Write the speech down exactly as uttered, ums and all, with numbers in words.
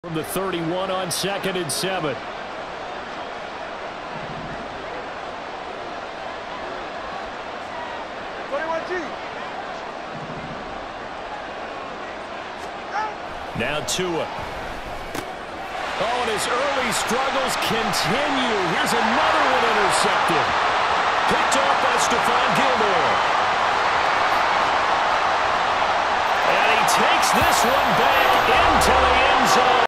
From the thirty-one on second and seven. Now Tua. Oh, and his early struggles continue. Here's another one intercepted. Picked off by Stephon Gilmore. And he takes this one back into the end zone.